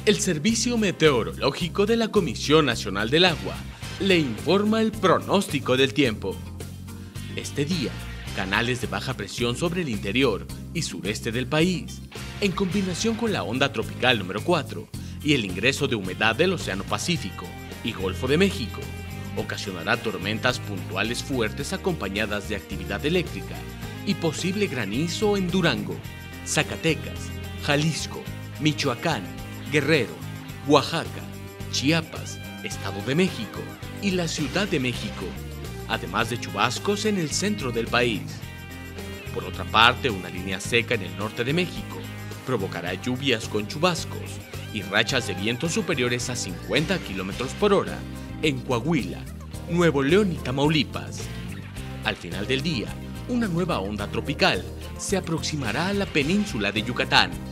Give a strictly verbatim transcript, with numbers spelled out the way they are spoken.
El Servicio Meteorológico de la Comisión Nacional del Agua le informa el pronóstico del tiempo. Este día, canales de baja presión sobre el interior y sureste del país, en combinación con la onda tropical número cuatro y el ingreso de humedad del Océano Pacífico y Golfo de México, ocasionará tormentas puntuales fuertes acompañadas de actividad eléctrica y posible granizo en Durango, Zacatecas, Jalisco, Michoacán, Guerrero, Oaxaca, Chiapas, Estado de México y la Ciudad de México, además de chubascos en el centro del país. Por otra parte, una línea seca en el norte de México provocará lluvias con chubascos y rachas de viento superiores a cincuenta kilómetros por hora en Coahuila, Nuevo León y Tamaulipas. Al final del día, una nueva onda tropical se aproximará a la península de Yucatán